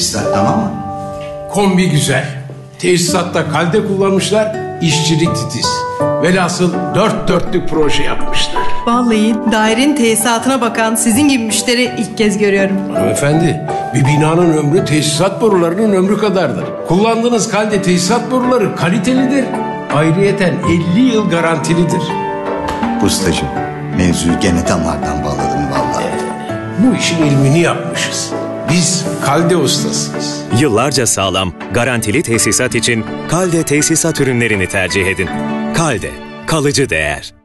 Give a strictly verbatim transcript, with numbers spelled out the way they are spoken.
tesisat tamam mı? Kombi güzel. Tesisatta kalde kullanmışlar, işçilik titiz. Velhasıl dört dörtlük proje yapmışlar. Vallahi dairenin tesisatına bakan sizin gibi müşteri ilk kez görüyorum. Hanımefendi, bir binanın ömrü tesisat borularının ömrü kadardır. Kullandığınız kalde tesisat boruları kalitelidir. Ayrıyeten elli yıl garantilidir. Ustacığım, mevzuyu gene damardan bağladın vallahi. Bu işin ilmini yapmışız. Biz kalde ustasıyız. Yıllarca sağlam, garantili tesisat için Kalde tesisat ürünlerini tercih edin. Kalde, kalıcı değer.